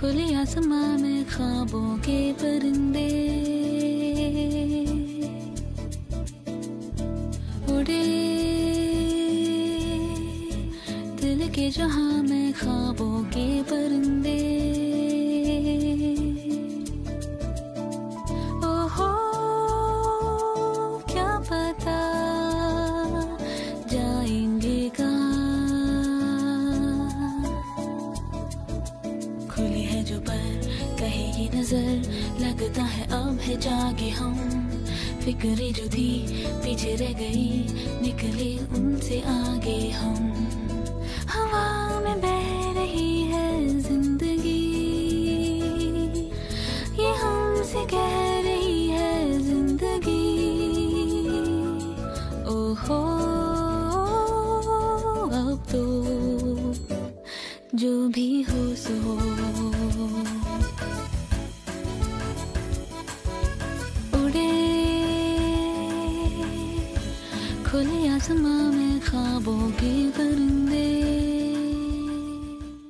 खुले आसमां में ख्वाबों के परिंदे उड़े, दिल के जहां में ख्वाबों के परिंदे। ओहो क्या पता जाएंगे कहाँ, खुली है जो पर कहे ये नजर, लगता है अब है जागे हम। फिक्रें जो थी पीछे रह गई, निकले उनसे आगे हम। हवा में बह रही है जिंदगी, ये हमसे कह रही है जिंदगी। ओहो अब तो जो भी हो सो हो। उड़े खुले आसमां में ख्वाबों के परिंदे।